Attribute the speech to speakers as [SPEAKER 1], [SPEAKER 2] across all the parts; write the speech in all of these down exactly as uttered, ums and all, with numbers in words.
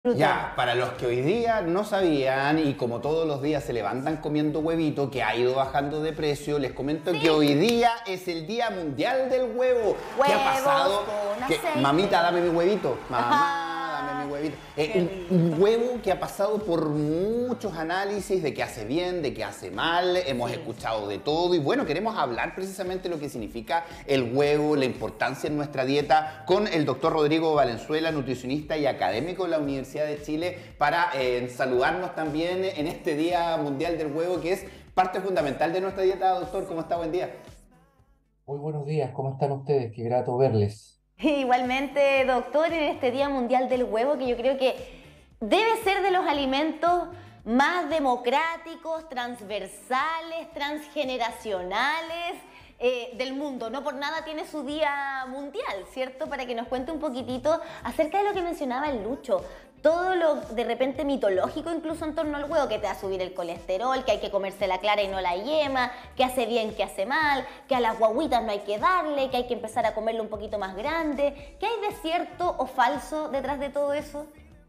[SPEAKER 1] Fruta.
[SPEAKER 2] Ya, para los que hoy día no sabían y como todos los días se levantan comiendo huevito que ha ido bajando de precio, les comento que
[SPEAKER 1] Sí,
[SPEAKER 2] hoy día es el Día Mundial del Huevo. ¿Qué ha
[SPEAKER 1] huevos
[SPEAKER 2] pasado?
[SPEAKER 1] con
[SPEAKER 2] Que, mamita,
[SPEAKER 1] aceite.
[SPEAKER 2] dame mi huevito. Mamá, dame
[SPEAKER 1] Ajá,
[SPEAKER 2] mi huevito. Eh,
[SPEAKER 1] qué
[SPEAKER 2] un, un
[SPEAKER 1] rico.
[SPEAKER 2] huevo que ha pasado por muchos análisis de qué hace bien, de qué hace mal. Hemos
[SPEAKER 1] Sí.
[SPEAKER 2] escuchado de todo y bueno, queremos hablar precisamente de lo que significa el huevo, la importancia en nuestra dieta con el doctor Rodrigo Valenzuela, nutricionista y académico de la Universidad de Chile, para eh, saludarnos también en este Día Mundial del Huevo, que es parte fundamental de nuestra dieta. Doctor, ¿cómo está? Buen día.
[SPEAKER 3] Muy buenos días, ¿cómo están ustedes? Qué grato verles.
[SPEAKER 1] Igualmente, doctor, en este Día Mundial del Huevo, que yo creo que debe ser de los alimentos más democráticos, transversales, transgeneracionales eh, del mundo. No por nada tiene su Día Mundial, ¿cierto? Para que nos cuente un poquitito acerca de lo que mencionaba el Lucho. Todo lo de repente mitológico incluso en torno al huevo, que te va a subir el colesterol, que hay que comerse la clara y no la yema, que hace bien, que hace mal, que a las guaguitas no hay que darle, que hay que empezar a comerlo un poquito más grande. ¿Qué hay de cierto o falso detrás de todo eso?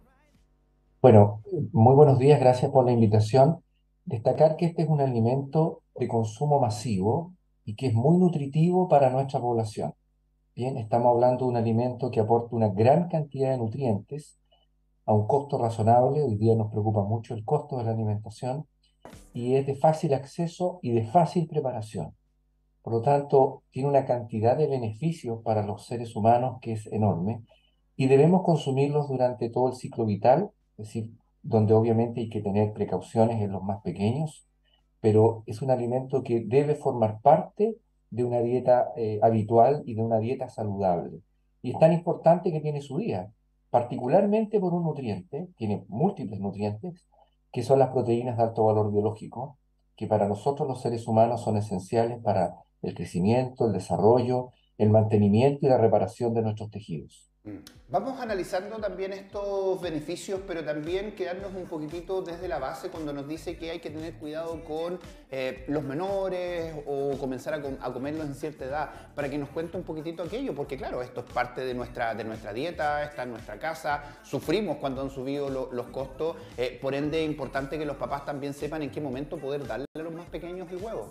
[SPEAKER 3] Bueno, muy buenos días, gracias por la invitación. Destacar que este es un alimento de consumo masivo y que es muy nutritivo para nuestra población. Bien, estamos hablando de un alimento que aporta una gran cantidad de nutrientes a un costo razonable. Hoy día nos preocupa mucho el costo de la alimentación y es de fácil acceso y de fácil preparación. Por lo tanto, tiene una cantidad de beneficios para los seres humanos que es enorme y debemos consumirlos durante todo el ciclo vital, es decir, donde obviamente hay que tener precauciones en los más pequeños, pero es un alimento que debe formar parte de una dieta eh, habitual y de una dieta saludable. Y es tan importante que tiene su día, particularmente por un nutriente, tiene múltiples nutrientes, que son las proteínas de alto valor biológico, que para nosotros los seres humanos son esenciales para el crecimiento, el desarrollo, el mantenimiento y la reparación de nuestros tejidos.
[SPEAKER 2] Mm. Vamos analizando también estos beneficios, pero también quedarnos un poquitito desde la base cuando nos dice que hay que tener cuidado con eh, los menores o comenzar a, com a comerlos en cierta edad, para que nos cuente un poquitito aquello, porque claro, esto es parte de nuestra, de nuestra dieta, está en nuestra casa, sufrimos cuando han subido lo, los costos, eh, por ende es importante que los papás también sepan en qué momento poder darle a los más pequeños el huevo.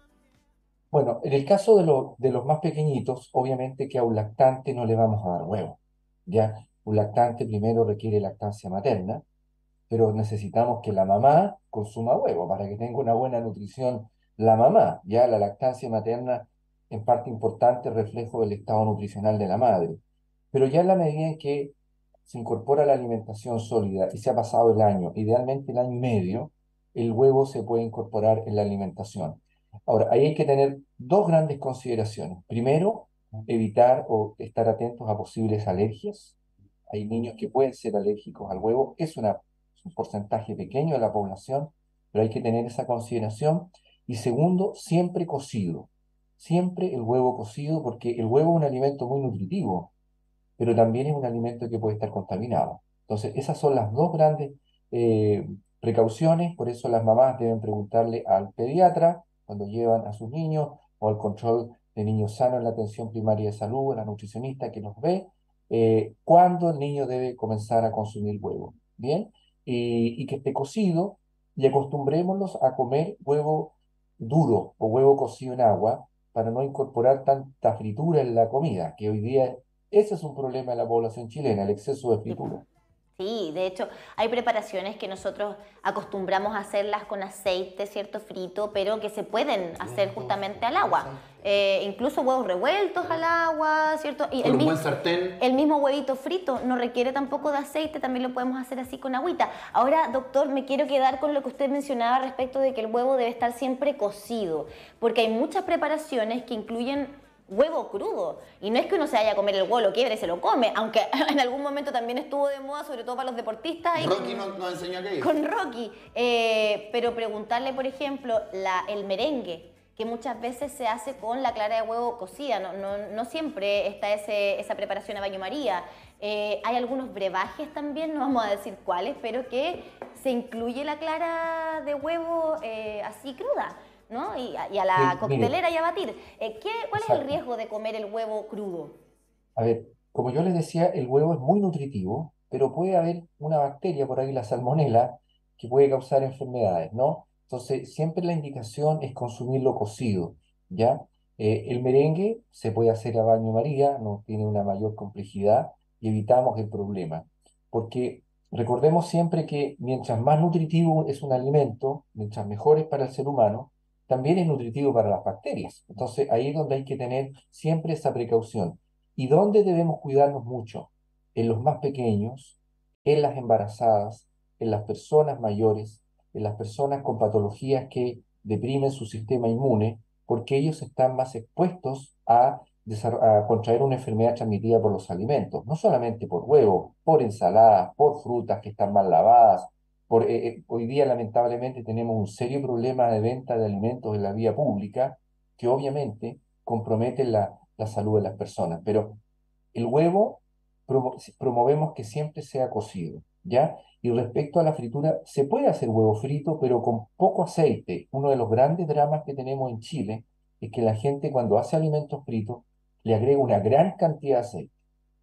[SPEAKER 3] Bueno, en el caso de, lo- de los más pequeñitos, obviamente que a un lactante no le vamos a dar huevo. Ya, un lactante primero requiere lactancia materna, pero necesitamos que la mamá consuma huevo para que tenga una buena nutrición la mamá. Ya la lactancia materna, en parte importante, reflejo del estado nutricional de la madre. Pero ya en la medida en que se incorpora la alimentación sólida y se ha pasado el año, idealmente el año y medio, el huevo se puede incorporar en la alimentación. Ahora, ahí hay que tener dos grandes consideraciones. Primero, evitar o estar atentos a posibles alergias. Hay niños que pueden ser alérgicos al huevo. Es una, es un porcentaje pequeño de la población, pero hay que tener esa consideración. Y segundo, siempre cocido. Siempre el huevo cocido, porque el huevo es un alimento muy nutritivo, pero también es un alimento que puede estar contaminado. Entonces, esas son las dos grandes eh, precauciones. Por eso las mamás deben preguntarle al pediatra cuando llevan a sus niños, o al control de niños sanos en la atención primaria de salud, a la nutricionista que los ve, eh, cuándo el niño debe comenzar a consumir huevo. ¿Bien? Y, y que esté cocido, y acostumbrémoslos a comer huevo duro o huevo cocido en agua para no incorporar tanta fritura en la comida, que hoy día ese es un problema de la población chilena, el exceso de
[SPEAKER 1] Sí, po.
[SPEAKER 3] fritura.
[SPEAKER 1] Sí, de hecho, hay preparaciones que nosotros acostumbramos a hacerlas con aceite, ¿cierto? Frito, pero que se pueden hacer justamente al agua. Eh, incluso huevos revueltos al agua, ¿cierto? Y el,
[SPEAKER 2] Con un buen
[SPEAKER 1] mis-
[SPEAKER 2] sartén.
[SPEAKER 1] el mismo huevito frito no requiere tampoco de aceite, también lo podemos hacer así con agüita. Ahora, doctor, me quiero quedar con lo que usted mencionaba respecto de que el huevo debe estar siempre cocido, porque hay muchas preparaciones que incluyen huevo crudo. Y no es que uno se vaya a comer el huevo, lo quiebra y se lo come, aunque en algún momento también estuvo de moda, sobre todo para los deportistas y
[SPEAKER 2] Rocky
[SPEAKER 1] con,
[SPEAKER 2] nos, nos enseñó aquello.
[SPEAKER 1] con Rocky. Eh, pero preguntarle, por ejemplo, la, el merengue, que muchas veces se hace con la clara de huevo cocida, no, no, no siempre está ese, esa preparación a baño María. Eh, hay algunos brebajes también, no vamos a decir cuáles, pero que se incluye la clara de huevo eh, así cruda, ¿no? Y, a- y a la
[SPEAKER 3] Sí, mire,
[SPEAKER 1] coctelera y a batir. Eh, ¿qué, ¿cuál es el
[SPEAKER 3] exacto.
[SPEAKER 1] riesgo de comer el huevo crudo?
[SPEAKER 3] A ver, como yo les decía, el huevo es muy nutritivo, pero puede haber una bacteria por ahí, la salmonela, que puede causar enfermedades, ¿no? Entonces, siempre la indicación es consumirlo cocido, ¿ya? Eh, el merengue se puede hacer a baño María, no tiene una mayor complejidad y evitamos el problema. Porque recordemos siempre que mientras más nutritivo es un alimento, mientras mejor es para el ser humano, también es nutritivo para las bacterias. Entonces, ahí es donde hay que tener siempre esa precaución. ¿Y dónde debemos cuidarnos mucho? En los más pequeños, en las embarazadas, en las personas mayores, en las personas con patologías que deprimen su sistema inmune, porque ellos están más expuestos a, a contraer una enfermedad transmitida por los alimentos, no solamente por huevos, por ensaladas, por frutas que están mal lavadas. Por, eh, eh, hoy día lamentablemente tenemos un serio problema de venta de alimentos en la vía pública que obviamente comprometen la, la salud de las personas, pero el huevo promo- promovemos que siempre sea cocido, ¿ya? Y respecto a la fritura, se puede hacer huevo frito, pero con poco aceite. Uno de los grandes dramas que tenemos en Chile es que la gente cuando hace alimentos fritos le agrega una gran cantidad de aceite.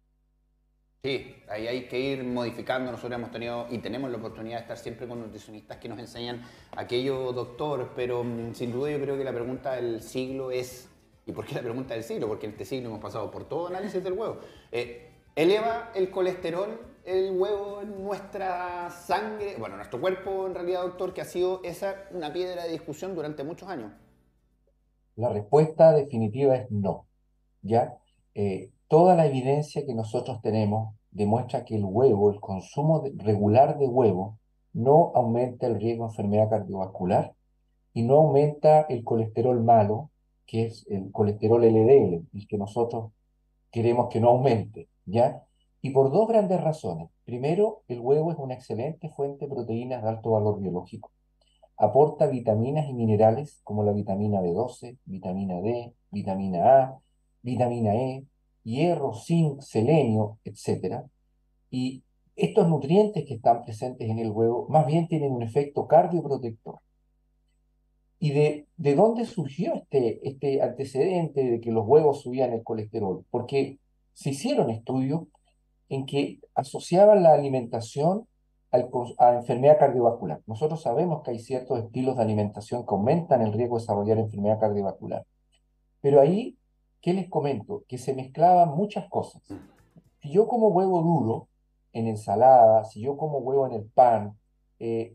[SPEAKER 2] Sí, ahí hay que ir modificando. Nosotros hemos tenido y tenemos la oportunidad de estar siempre con nutricionistas que nos enseñan aquello, doctor, pero mm, sin duda yo creo que la pregunta del siglo es, ¿y por qué la pregunta del siglo? Porque en este siglo hemos pasado por todo análisis del huevo. Eh, ¿Eleva el colesterol el huevo en nuestra sangre? Bueno, nuestro cuerpo en realidad, doctor, que ha sido esa una piedra de discusión durante muchos años.
[SPEAKER 3] La respuesta definitiva es no, ¿ya? Eh, toda la evidencia que nosotros tenemos demuestra que el huevo, el consumo de- regular de huevo, no aumenta el riesgo de enfermedad cardiovascular y no aumenta el colesterol malo, que es el colesterol L D L, el que nosotros queremos que no aumente, ¿ya? Y por dos grandes razones. Primero, el huevo es una excelente fuente de proteínas de alto valor biológico. Aporta vitaminas y minerales como la vitamina B doce, vitamina D, vitamina A, vitamina E, hierro, zinc, selenio, etcétera. Y estos nutrientes que están presentes en el huevo más bien tienen un efecto cardioprotector. ¿Y de, de dónde surgió este, este antecedente de que los huevos subían el colesterol? Porque se hicieron estudios en que asociaban la alimentación al cons- a enfermedad cardiovascular. Nosotros sabemos que hay ciertos estilos de alimentación que aumentan el riesgo de desarrollar enfermedad cardiovascular. Pero ahí, ¿qué les comento? Que se mezclaban muchas cosas. Si yo como huevo duro en ensalada, si yo como huevo en el pan, eh,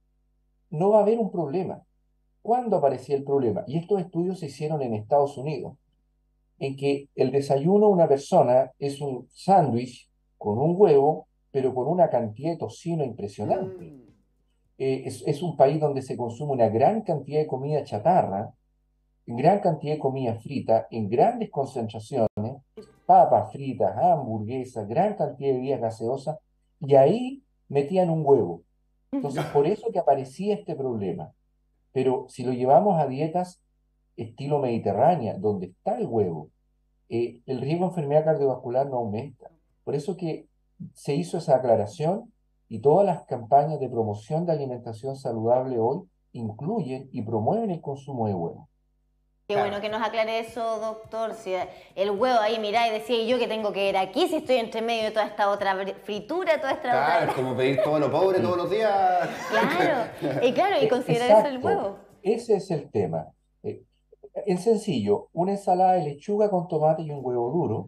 [SPEAKER 3] no va a haber un problema. ¿Cuándo aparecía el problema? Y estos estudios se hicieron en Estados Unidos, en que el desayuno de una persona es un sándwich con un huevo, pero con una cantidad de tocino impresionante.
[SPEAKER 2] Mm.
[SPEAKER 3] Eh, es, es un país donde se consume una gran cantidad de comida chatarra, gran cantidad de comida frita, en grandes concentraciones, papas fritas, hamburguesas, gran cantidad de bebidas gaseosas, y ahí metían un huevo. Entonces, por eso que aparecía este problema. Pero si lo llevamos a dietas estilo mediterránea, donde está el huevo, eh, el riesgo de enfermedad cardiovascular no aumenta. Por eso que se hizo esa aclaración y todas las campañas de promoción de alimentación saludable hoy incluyen y promueven el consumo de huevo.
[SPEAKER 1] Qué bueno que nos aclare eso, doctor. Si el huevo ahí, mirá, y decía y yo que tengo que ir aquí si estoy entre medio de toda esta otra fritura, toda esta
[SPEAKER 2] Claro,
[SPEAKER 1] otra...
[SPEAKER 2] es como pedir todo lo pobre todos los días.
[SPEAKER 1] Claro, y claro, y
[SPEAKER 3] E-
[SPEAKER 1] considerar eso el
[SPEAKER 3] Exacto,
[SPEAKER 1] huevo.
[SPEAKER 3] ese es el tema. Eh, en sencillo, una ensalada de lechuga con tomate y un huevo duro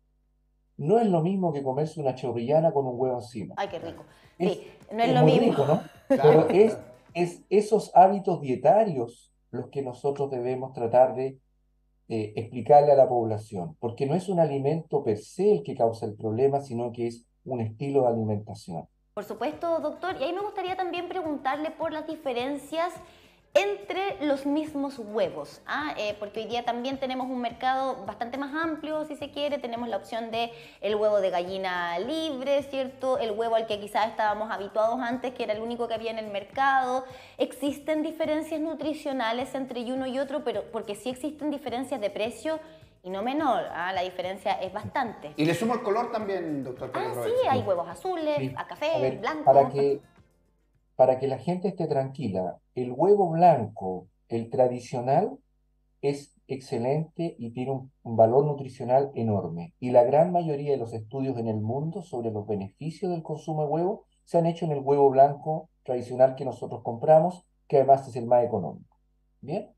[SPEAKER 3] no es lo mismo que comerse una chorrillana con un huevo encima.
[SPEAKER 1] Ay, qué rico.
[SPEAKER 3] Es,
[SPEAKER 1] Sí, no es
[SPEAKER 3] es
[SPEAKER 1] lo
[SPEAKER 3] muy
[SPEAKER 1] mismo.
[SPEAKER 3] rico, ¿no? Pero
[SPEAKER 2] Claro,
[SPEAKER 3] es,
[SPEAKER 2] claro.
[SPEAKER 3] es esos hábitos dietarios los que nosotros debemos tratar de eh, explicarle a la población, porque no es un alimento per se el que causa el problema, sino que es un estilo de alimentación.
[SPEAKER 1] Por supuesto, doctor. Y ahí me gustaría también preguntarle por las diferencias entre los mismos huevos, ¿ah? Eh, porque hoy día también tenemos un mercado bastante más amplio, si se quiere. Tenemos la opción de el huevo de gallina libre, ¿cierto? El huevo al que quizás estábamos habituados antes, que era el único que había en el mercado. Existen diferencias nutricionales entre uno y otro, pero porque sí existen diferencias de precio y no menor, ¿ah? La diferencia es bastante.
[SPEAKER 2] Y le sumo el color también, doctor, para
[SPEAKER 1] Ah,
[SPEAKER 2] que
[SPEAKER 1] sí,
[SPEAKER 2] aproveche.
[SPEAKER 1] hay huevos azules,
[SPEAKER 3] Sí.
[SPEAKER 1] a
[SPEAKER 3] A
[SPEAKER 1] café,
[SPEAKER 3] ver, para
[SPEAKER 1] blancos.
[SPEAKER 3] que, para que la gente esté tranquila, el huevo blanco, el tradicional, es excelente y tiene un, un valor nutricional enorme. Y la gran mayoría de los estudios en el mundo sobre los beneficios del consumo de huevo se han hecho en el huevo blanco tradicional que nosotros compramos, que además es el más económico. ¿Bien?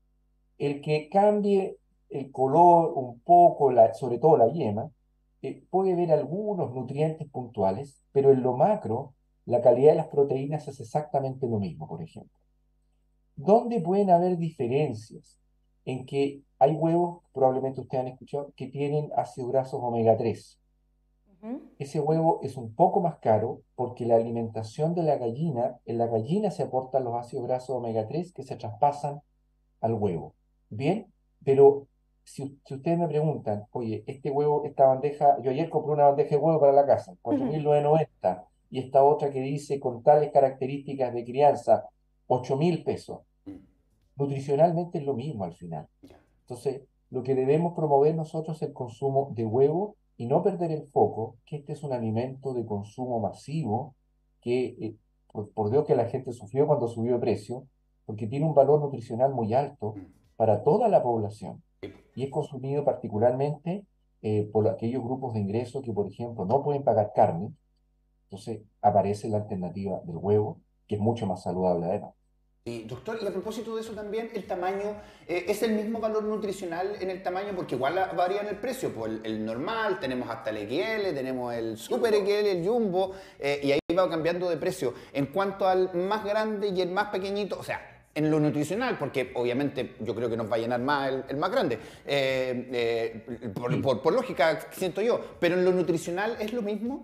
[SPEAKER 3] El que cambie el color un poco, la, sobre todo la yema, eh, puede ver algunos nutrientes puntuales, pero en lo macro, la calidad de las proteínas es exactamente lo mismo, por ejemplo. ¿Dónde pueden haber diferencias? En que hay huevos, probablemente ustedes han escuchado, que tienen ácidos grasos omega tres.
[SPEAKER 1] Ujú.
[SPEAKER 3] Ese huevo es un poco más caro porque la alimentación de la gallina, en la gallina se aportan los ácidos grasos omega tres que se traspasan al huevo. Bien, pero si, si ustedes me preguntan, oye, este huevo, esta bandeja, yo ayer compré una bandeja de huevo para la casa, cuatro mil novecientos noventa, y esta otra que dice con tales características de crianza, ocho mil pesos. Nutricionalmente es lo mismo al final. Entonces, lo que debemos promover nosotros es el consumo de huevo y no perder el foco, que este es un alimento de consumo masivo, que eh, por, por Dios que la gente sufrió cuando subió de precio, porque tiene un valor nutricional muy alto para toda la población y es consumido particularmente eh, por aquellos grupos de ingresos que, por ejemplo, no pueden pagar carne. Entonces aparece la alternativa del huevo, que es mucho más saludable además.
[SPEAKER 2] Y doctor, y a propósito de eso también, el tamaño, eh, ¿es el mismo valor nutricional en el tamaño? Porque igual la- varía en el precio, pues el, el normal, tenemos hasta el X L, tenemos el Super X L, el Jumbo, eh, y ahí va cambiando de precio. En cuanto al más grande y el más pequeñito, o sea, en lo nutricional, porque obviamente yo creo que nos va a llenar más el, el más grande, eh, eh, por,
[SPEAKER 3] Sí.
[SPEAKER 2] por- por lógica siento yo, pero en lo nutricional es lo mismo.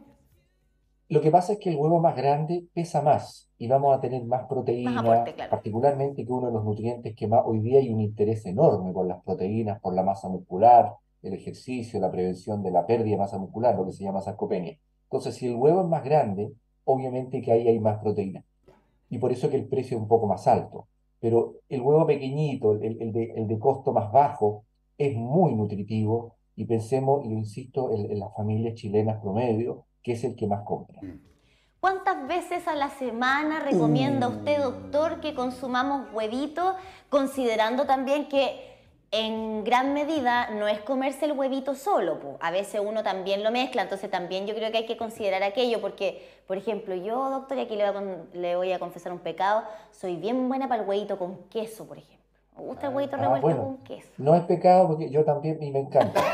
[SPEAKER 3] Lo que pasa es que el huevo más grande pesa más y vamos a tener más
[SPEAKER 1] Más
[SPEAKER 3] proteína,
[SPEAKER 1] aporte, claro.
[SPEAKER 3] particularmente que uno de los nutrientes que más hoy día hay un interés enorme por las proteínas, por la masa muscular, el ejercicio, la prevención de la pérdida de masa muscular, lo que se llama sarcopenia. Entonces, si el huevo es más grande, obviamente que ahí hay más proteína y por eso que el precio es un poco más alto. Pero el huevo pequeñito, el, el de, el de costo más bajo, es muy nutritivo y pensemos, y lo insisto, en, en las familias chilenas promedio, que es el que más compra.
[SPEAKER 1] ¿Cuántas veces a la semana recomienda usted, doctor, que consumamos huevitos, considerando también que en gran medida no es comerse el huevito solo, po? A veces uno también lo mezcla, entonces también yo creo que hay que considerar aquello, porque, por ejemplo, yo, doctor, y aquí le voy a, con- le voy a confesar un pecado, soy bien buena para el huevito con queso, por ejemplo. Me gusta el huevito
[SPEAKER 3] Ah,
[SPEAKER 1] revuelto
[SPEAKER 3] bueno,
[SPEAKER 1] con queso.
[SPEAKER 3] no es pecado porque yo también y me encanta.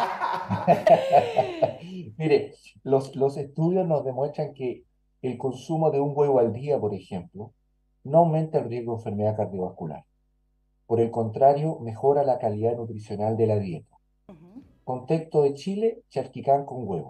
[SPEAKER 3] Mire, los, los estudios nos demuestran que el consumo de un huevo al día, por ejemplo, no aumenta el riesgo de enfermedad cardiovascular. Por el contrario, mejora la calidad nutricional de la dieta.
[SPEAKER 1] Ujú.
[SPEAKER 3] Contexto de Chile, charquicán con huevo.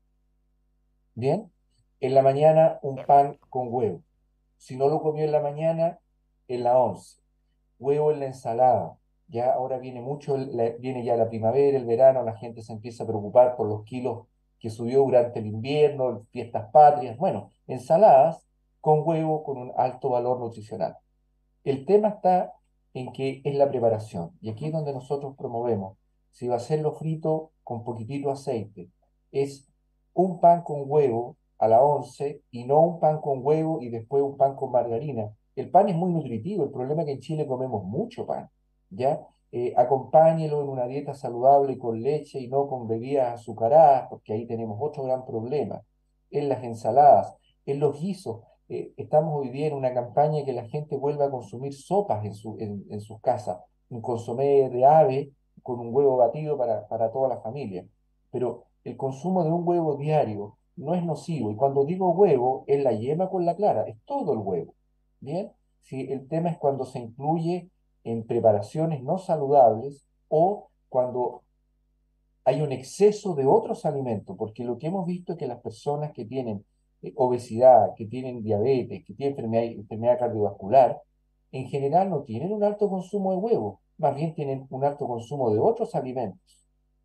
[SPEAKER 3] Bien, en la mañana un
[SPEAKER 1] Qué
[SPEAKER 3] pan
[SPEAKER 1] rico.
[SPEAKER 3] con huevo. Si no lo comió en la mañana, en la once. Huevo en la ensalada. Ya ahora viene mucho, el- la- viene ya la primavera, el verano, la gente se empieza a preocupar por los kilos que subió durante el invierno, fiestas patrias. Bueno, ensaladas con huevo con un alto valor nutricional. El tema está en que es la preparación. Y aquí es donde nosotros promovemos. Si va a hacerlo frito con poquitito aceite, es un pan con huevo a la once y no un pan con huevo y después un pan con margarina. El pan es muy nutritivo. El problema es que en Chile comemos mucho pan. ¿Ya? Eh, acompáñelo en una dieta saludable con leche y no con bebidas azucaradas, porque ahí tenemos otro gran problema. En las ensaladas, en los guisos eh, estamos hoy día en una campaña que la gente vuelva a consumir sopas en, su, en, en sus casas, un consomé de ave con un huevo batido para, para toda la familia. Pero el consumo de un huevo diario no es nocivo. Y cuando digo huevo, es la yema con la clara, es todo el huevo. ¿Bien? Si el tema es cuando se incluye en preparaciones no saludables o cuando hay un exceso de otros alimentos, porque lo que hemos visto es que las personas que tienen eh, obesidad, que tienen diabetes, que tienen enfermedad, enfermedad cardiovascular, en general no tienen un alto consumo de huevos, más bien tienen un alto consumo de otros alimentos.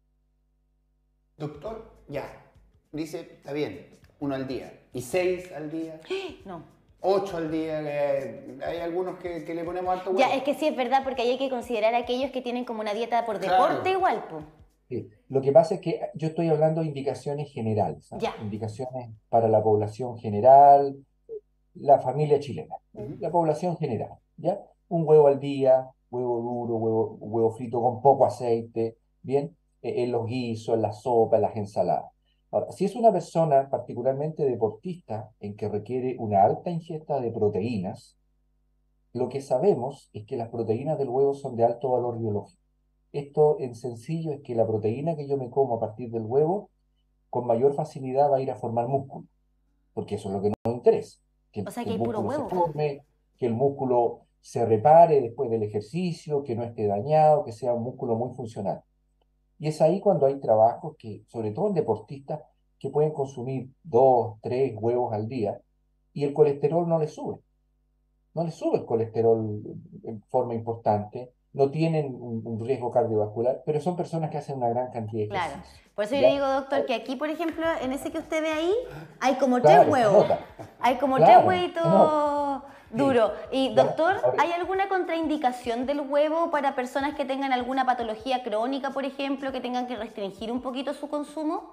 [SPEAKER 2] Doctor, ya, dice, está bien, uno al día. ¿Y seis al día?
[SPEAKER 1] No.
[SPEAKER 2] ¿Ocho al día? Que hay algunos que, que le ponemos harto huevo.
[SPEAKER 1] Ya, es que sí es verdad, porque ahí hay que considerar a aquellos que tienen como una dieta por
[SPEAKER 2] Claro.
[SPEAKER 1] deporte igual, po.
[SPEAKER 3] Sí. Lo que pasa es que yo estoy hablando de indicaciones generales, ¿ah?
[SPEAKER 1] Ya.
[SPEAKER 3] Indicaciones para la población general, la familia chilena,
[SPEAKER 2] Ujú.
[SPEAKER 3] la población general, ¿ya? Un huevo al día, huevo duro, huevo, huevo frito con poco aceite, bien, eh, en los guisos, en la sopa, en las ensaladas. Ahora, si es una persona particularmente deportista en que requiere una alta ingesta de proteínas, lo que sabemos es que las proteínas del huevo son de alto valor biológico. Esto en sencillo es que la proteína que yo me como a partir del huevo con mayor facilidad va a ir a formar músculo, porque eso es lo que nos interesa, que,
[SPEAKER 1] O sea
[SPEAKER 3] que
[SPEAKER 1] que
[SPEAKER 3] el
[SPEAKER 1] hay puro
[SPEAKER 3] músculo se
[SPEAKER 1] huevo.
[SPEAKER 3] forme, que el músculo se repare después del ejercicio, que no esté dañado, que sea un músculo muy funcional. Y es ahí cuando hay trabajos que, sobre todo en deportistas, que pueden consumir dos, tres huevos al día y el colesterol no les sube, no les sube el colesterol en forma importante, no tienen un, un riesgo cardiovascular, pero son personas que hacen una gran cantidad de
[SPEAKER 1] Claro.
[SPEAKER 3] ejercicio.
[SPEAKER 1] Por eso yo le
[SPEAKER 3] ¿Ya?
[SPEAKER 1] digo, doctor, que aquí, por ejemplo, en ese que usted ve ahí, hay como tres
[SPEAKER 3] Claro, se
[SPEAKER 1] huevos.
[SPEAKER 3] nota,
[SPEAKER 1] Hay como tres
[SPEAKER 3] claro, se nota.
[SPEAKER 1] huevitos
[SPEAKER 3] Sí.
[SPEAKER 1] duros. Y,
[SPEAKER 3] ¿Ya?
[SPEAKER 1] doctor,
[SPEAKER 3] Ahora,
[SPEAKER 1] ¿hay alguna contraindicación del huevo para personas que tengan alguna patología crónica, por ejemplo, que tengan que restringir un poquito su consumo?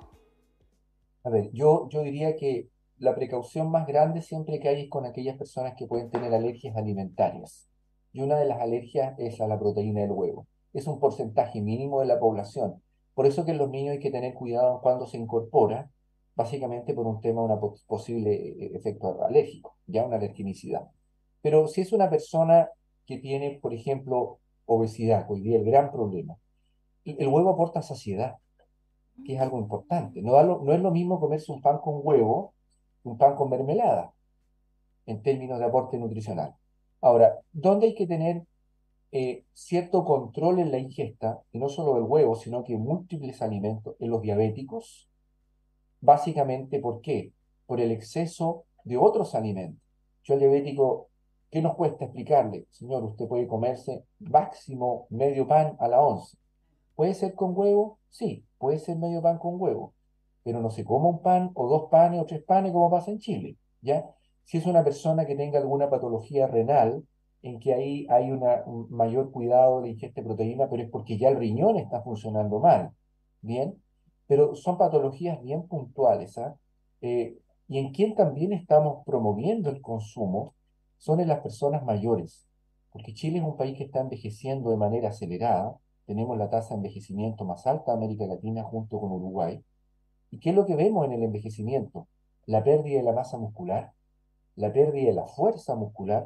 [SPEAKER 3] a ver, yo, yo diría que la precaución más grande siempre que hay es con aquellas personas que pueden tener alergias alimentarias. Y una de las alergias es a la proteína del huevo. Es un porcentaje mínimo de la población. Por eso que en los niños hay que tener cuidado cuando se incorpora, básicamente por un tema de un posible eh, efecto alérgico, ya una alergenicidad. Pero si es una persona que tiene, por ejemplo, obesidad, hoy día el gran problema, el el huevo aporta saciedad, que es algo importante. No, da lo- no es lo mismo comerse un pan con huevo que un pan con mermelada, en términos de aporte nutricional. Ahora, ¿dónde hay que tener eh, cierto control en la ingesta, y no solo del huevo, sino que múltiples alimentos, en los diabéticos? Básicamente, ¿por qué? Por el exceso de otros alimentos. Yo al diabético, ¿qué nos cuesta explicarle? Señor, usted puede comerse máximo medio pan a la once. ¿Puede ser con huevo? Sí, puede ser medio pan con huevo, pero no se coma un pan o dos panes o tres panes como pasa en Chile, ¿ya? Si es una persona que tenga alguna patología renal, en que ahí hay una, un mayor cuidado de la ingesta de proteína, pero es porque ya el riñón está funcionando mal, ¿bien? Pero son patologías bien puntuales, ¿ah? Eh, y en quien también estamos promoviendo el consumo son en las personas mayores, porque Chile es un país que está envejeciendo de manera acelerada. Tenemos la tasa de envejecimiento más alta de América Latina junto con Uruguay. ¿Y qué es lo que vemos en el envejecimiento? La pérdida de la masa muscular, la pérdida de la fuerza muscular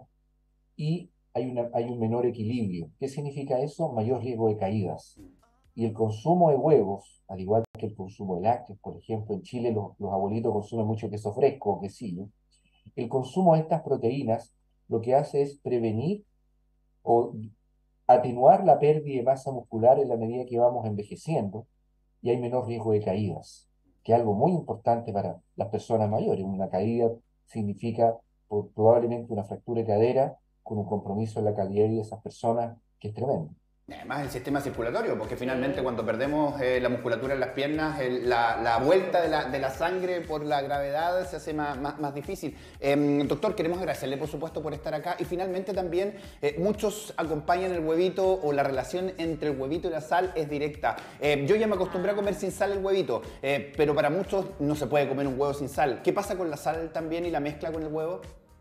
[SPEAKER 3] y hay, una, hay un menor equilibrio. ¿Qué significa eso? Mayor riesgo de caídas. Y el consumo de huevos, al igual que el consumo de lácteos, por ejemplo, en Chile los, los abuelitos consumen mucho queso fresco o quesillo, el consumo de estas proteínas lo que hace es prevenir o atenuar la pérdida de masa muscular en la medida que vamos envejeciendo y hay menor riesgo de caídas, que es algo muy importante para las personas mayores. Una caída significa po- probablemente una fractura de cadera con un compromiso en la calidad de vida de esas personas que es tremendo.
[SPEAKER 2] Además, el sistema circulatorio, porque finalmente
[SPEAKER 1] Sí.
[SPEAKER 2] cuando perdemos eh, la musculatura en las piernas, el- la, la vuelta de la, de la sangre por la gravedad se hace más, más, más difícil. Eh, doctor, queremos agradecerle, por supuesto, por estar acá. Y finalmente también, eh, muchos acompañan el huevito o la relación entre el huevito y la sal es directa. Eh, yo ya me acostumbré a comer sin sal el huevito, eh, pero para muchos no se puede comer un huevo sin sal. ¿Qué pasa con la sal también y la mezcla con el huevo?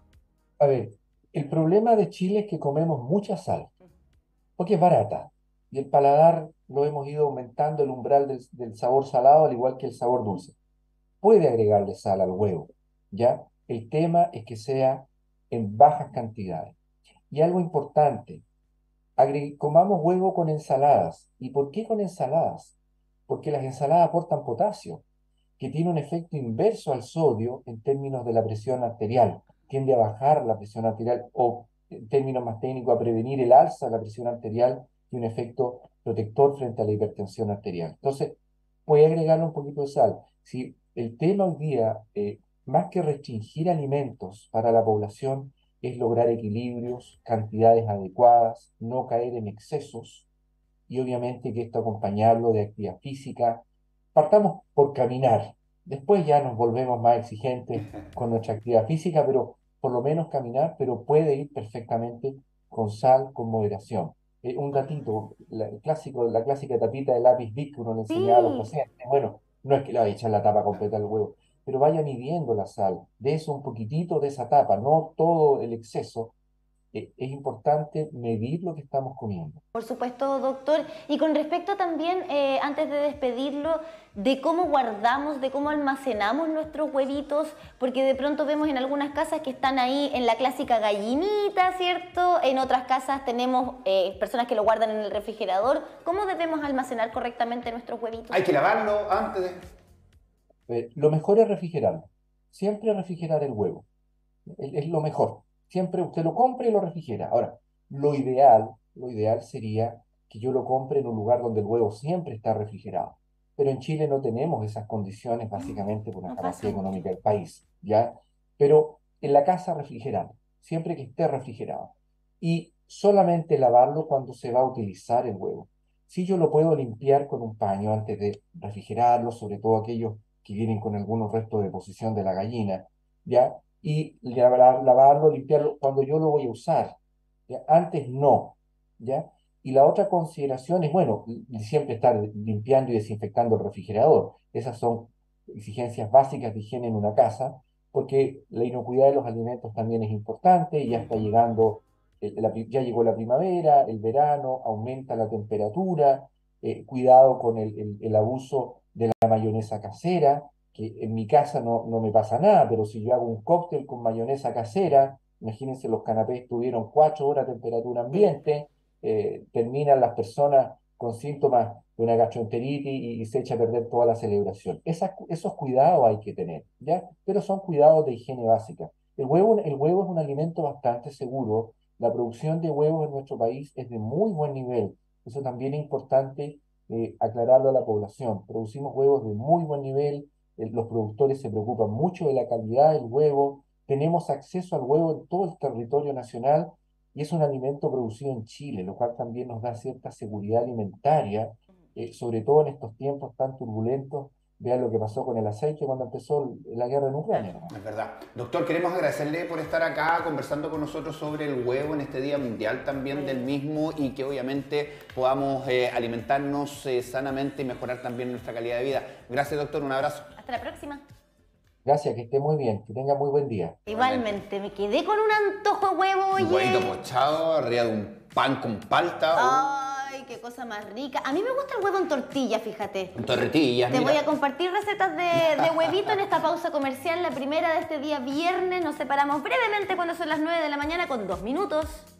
[SPEAKER 3] A ver, el problema de Chile es que comemos mucha sal, porque es barata. Y el paladar lo hemos ido aumentando el umbral del, del sabor salado, al igual que el sabor dulce. Puede agregarle sal al huevo, ¿ya? El tema es que sea en bajas cantidades. Y algo importante, agre- comamos huevo con ensaladas. ¿Y por qué con ensaladas? Porque las ensaladas aportan potasio, que tiene un efecto inverso al sodio en términos de la presión arterial. Tiende a bajar la presión arterial o, en términos más técnicos, a prevenir el alza de la presión arterial y un efecto protector frente a la hipertensión arterial. Entonces, puede agregarle un poquito de sal. Si el tema hoy día, eh, más que restringir alimentos para la población, es lograr equilibrios, cantidades adecuadas, no caer en excesos y obviamente que esto acompañarlo de actividad física. Partamos por caminar, después ya nos volvemos más exigentes con nuestra actividad física, pero por lo menos caminar, pero puede ir perfectamente con sal, con moderación. Eh, un datito, la, el clásico, la clásica tapita de lápiz Bic que uno le enseñaba a los
[SPEAKER 1] Sí.
[SPEAKER 3] pacientes, bueno, no es que le vaya a echar la tapa completa al huevo, pero vaya midiendo la sal, de eso un poquitito de esa tapa, no todo el exceso, eh, es importante medir lo que estamos comiendo.
[SPEAKER 1] Por supuesto, doctor. Y con respecto también, eh, antes de despedirlo, de cómo guardamos, de cómo almacenamos nuestros huevitos, porque de pronto vemos en algunas casas que están ahí en la clásica gallinita, ¿cierto? En otras casas tenemos eh, personas que lo guardan en el refrigerador. ¿Cómo debemos almacenar correctamente nuestros huevitos?
[SPEAKER 2] Hay que lavarlo antes de...
[SPEAKER 3] Eh, lo mejor es refrigerarlo. Siempre refrigerar el huevo. Es, es lo mejor. Siempre usted lo compra y lo refrigera. Ahora, lo ideal, lo ideal sería que yo lo compre en un lugar donde el huevo siempre está refrigerado. Pero en Chile no tenemos esas condiciones, básicamente por la
[SPEAKER 1] No
[SPEAKER 3] capacidad
[SPEAKER 1] pasa.
[SPEAKER 3] económica del país, ¿ya? Pero en la casa refrigerado, siempre que esté refrigerado. Y solamente lavarlo cuando se va a utilizar el huevo. Si yo lo puedo limpiar con un paño antes de refrigerarlo, sobre todo aquellos que vienen con algunos restos de deposición de la gallina, ¿ya? Y lavar- lavarlo, limpiarlo cuando yo lo voy a usar, ¿ya? Antes no, ¿ya? Y la otra consideración es, bueno, y siempre estar limpiando y desinfectando el refrigerador. Esas son exigencias básicas de higiene en una casa, porque la inocuidad de los alimentos también es importante, y ya está llegando, eh, la pri- ya llegó la primavera, el verano, aumenta la temperatura, eh, cuidado con el, el- el abuso de la mayonesa casera, que en mi casa no, no me pasa nada, pero si yo hago un cóctel con mayonesa casera, imagínense, los canapés tuvieron cuatro horas a temperatura
[SPEAKER 1] Sí.
[SPEAKER 3] ambiente, eh, terminan las personas con síntomas de una gastroenteritis y, y se echa a perder toda la celebración. Esas, esos cuidados hay que tener, ¿ya? Pero son cuidados de higiene básica. El huevo, el huevo es un alimento bastante seguro. La producción de huevos en nuestro país es de muy buen nivel. Eso también es importante eh, aclararlo a la población. Producimos huevos de muy buen nivel, eh, los productores se preocupan mucho de la calidad del huevo, tenemos acceso al huevo en todo el territorio nacional y es un alimento producido en Chile, lo cual también nos da cierta seguridad alimentaria, eh, sobre todo en estos tiempos tan turbulentos. Vean lo que pasó con el aceite cuando empezó la guerra en Ucrania, ¿no?
[SPEAKER 2] Es verdad. Doctor, queremos agradecerle por estar acá conversando con nosotros sobre el huevo en este Día Mundial también del mismo, y que obviamente podamos eh, alimentarnos eh, sanamente y mejorar también nuestra calidad de vida. Gracias, doctor. Un abrazo.
[SPEAKER 1] Hasta la próxima.
[SPEAKER 3] Gracias, que esté muy bien, que tenga muy buen día.
[SPEAKER 1] Igualmente, me quedé con un antojo de huevo,
[SPEAKER 2] Un
[SPEAKER 1] oye.
[SPEAKER 2] huevito pochado arriba de un pan con palta.
[SPEAKER 1] Ay, qué cosa más rica. A mí me gusta el huevo en tortilla, fíjate.
[SPEAKER 2] Un torretillas,
[SPEAKER 1] Te
[SPEAKER 2] mira.
[SPEAKER 1] voy a compartir recetas de, de huevito en esta pausa comercial, la primera de este día viernes. Nos separamos brevemente cuando son las nueve de la mañana con dos minutos.